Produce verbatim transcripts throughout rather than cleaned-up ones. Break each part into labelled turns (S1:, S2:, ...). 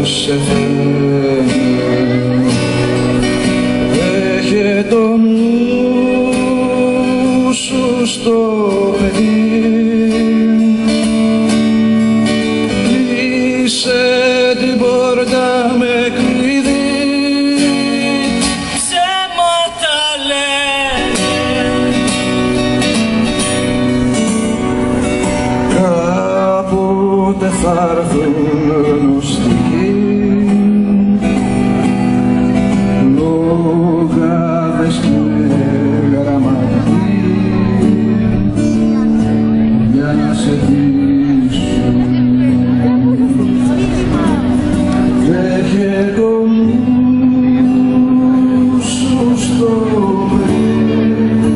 S1: σε θέλει. Έχε το νου σου στο παιδί, κλείσε την πόρτα με κλειδί.
S2: Ψέματα λένε,
S1: κάποτε θα έρθουν γνωστικοί, λόγαδες και γραμματικοί, για να σε δείσουν. Έχε το νου σου στο παιδί,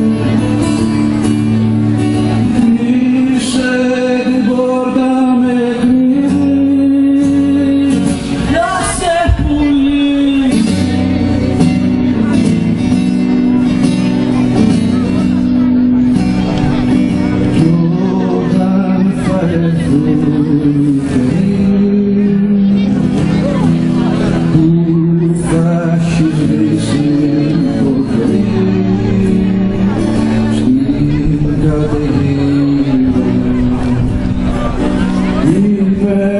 S1: κλείσε την πόρτα με κλειδί.
S2: να σε πουλήσει.
S1: Κι όταν θα έρθουν οι καιροί που θα έχει σβήσει το παιδί στην καταιγίδα, είπε